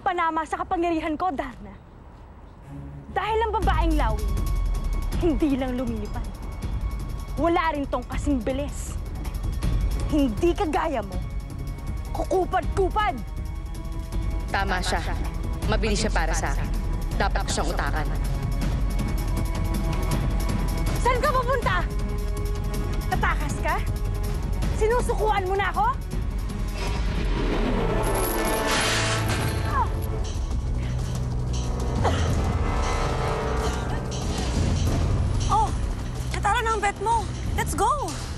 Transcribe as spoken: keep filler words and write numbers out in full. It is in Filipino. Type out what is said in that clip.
panama sa kapangyarihan ko, Darna. Dahil ang babaeng lawin, hindi lang lumilipad. Wala rin tong kasing bilis. Hindi kagaya mo. Kukupad-kupad! Tama siya. Mabilis siya para sa akin. Dapat ko siyang utakan. Saan ka pupunta? Tatakas ka? Sinusukuan mo na ako? Oh, natalo na ang bet mo. Let's go!